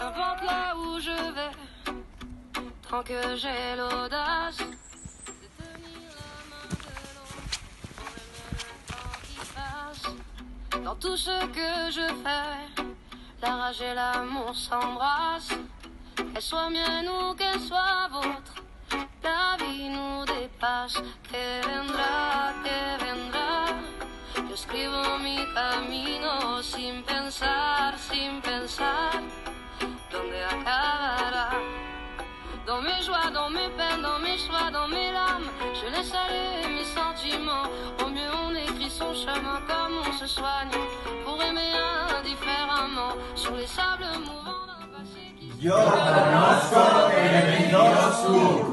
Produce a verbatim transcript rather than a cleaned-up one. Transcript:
Qu'importe là où je vais, tant que j'ai l'audace de tenir la main de l'autre pour aimer le temps qui passe. Dans tout ce que je fais, la rage et l'amour s'embrassent. Qu'elle soit mienne ou qu'elle soit vôtre, la vie nous dépasse. Que vendrá, que vendrá. Yo escribo mi camino sin pensar, sin pensar dónde acabará. Dans mes joies, dans mes peines, dans mes choix, dans mes larmes, je laisse aller mes sentiments. Au mieux on écrit son chemin comme on se soigne, pour aimer indifféremment sur les sables mouvants d'un passé qui... Yo conozco el venido sur.